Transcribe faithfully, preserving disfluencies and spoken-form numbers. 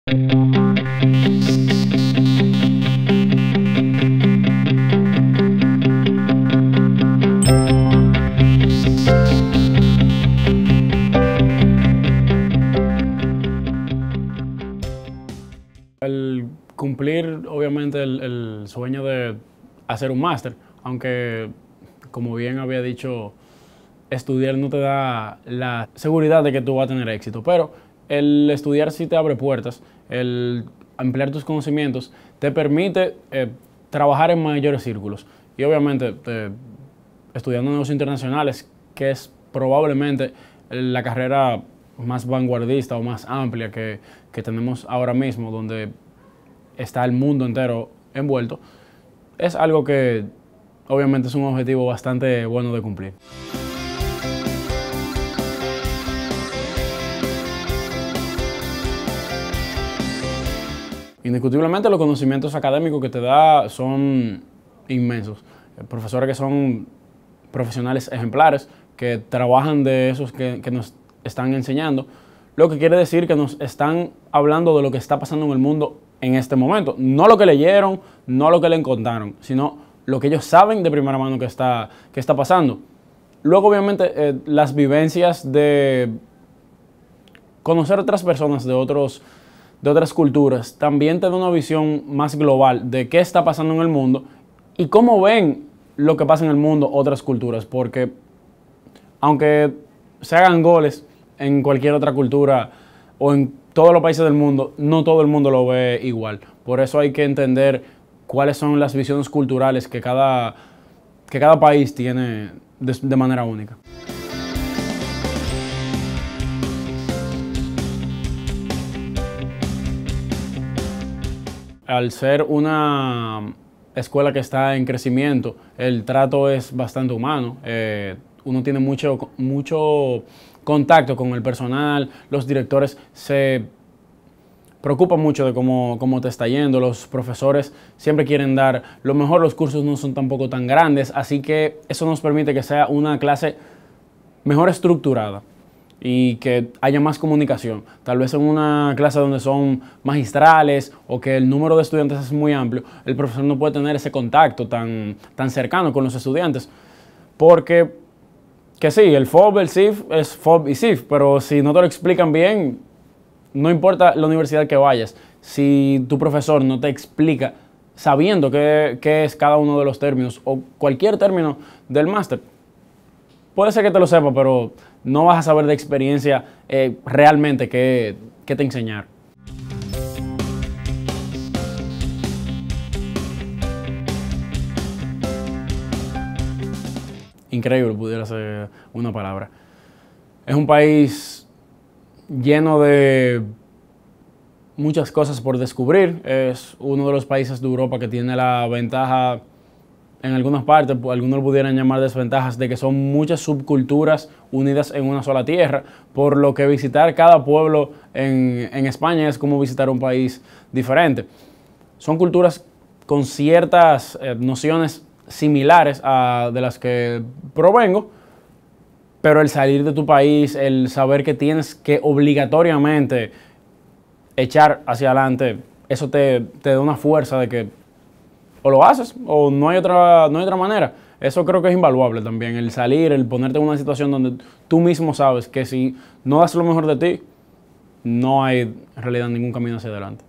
El cumplir, obviamente, el, el sueño de hacer un máster, aunque, como bien había dicho, estudiar no te da la seguridad de que tú vas a tener éxito, pero el estudiar sí te abre puertas, el ampliar tus conocimientos te permite eh, trabajar en mayores círculos. Y obviamente, te, estudiando negocios internacionales, que es probablemente la carrera más vanguardista o más amplia que, que tenemos ahora mismo, donde está el mundo entero envuelto, es algo que obviamente es un objetivo bastante bueno de cumplir. Indiscutiblemente los conocimientos académicos que te da son inmensos. Profesores que son profesionales ejemplares, que trabajan de esos que, que nos están enseñando, lo que quiere decir que nos están hablando de lo que está pasando en el mundo en este momento. No lo que leyeron, no lo que le encontraron, sino lo que ellos saben de primera mano que está, que está pasando. Luego, obviamente, eh, las vivencias de conocer otras personas de, otros, de otras culturas también te da una visión más global de qué está pasando en el mundo y cómo ven lo que pasa en el mundo otras culturas, porque aunque se hagan goles en cualquier otra cultura o en todos los países del mundo, no todo el mundo lo ve igual. Por eso hay que entender cuáles son las visiones culturales que cada, que cada país tiene de, de manera única. Al ser una escuela que está en crecimiento, el trato es bastante humano. Eh, uno tiene mucho, mucho contacto con el personal, los directores se preocupan mucho de cómo, cómo te está yendo, los profesores siempre quieren dar lo mejor, los cursos no son tampoco tan grandes, así que eso nos permite que sea una clase mejor estructurada y que haya más comunicación. Tal vez en una clase donde son magistrales o que el número de estudiantes es muy amplio, el profesor no puede tener ese contacto tan, tan cercano con los estudiantes, porque que sí, el F O B, el S I F es F O B y S I F, pero si no te lo explican bien, no importa la universidad que vayas, si tu profesor no te explica sabiendo qué, qué es cada uno de los términos o cualquier término del máster, puede ser que te lo sepa, pero no vas a saber de experiencia eh, realmente qué, qué te enseñar. Increíble pudiera ser una palabra. Es un país lleno de muchas cosas por descubrir. Es uno de los países de Europa que tiene la ventaja, en algunas partes, algunos lo pudieran llamar desventajas, de que son muchas subculturas unidas en una sola tierra, por lo que visitar cada pueblo en, en España es como visitar un país diferente. Son culturas con ciertas eh, nociones similares a de las que provengo, pero el salir de tu país, el saber que tienes que obligatoriamente echar hacia adelante, eso te, te da una fuerza de que o lo haces o no hay otra, no hay otra manera. Eso creo que es invaluable también, el salir, el ponerte en una situación donde tú mismo sabes que si no das lo mejor de ti, no hay en realidad ningún camino hacia adelante.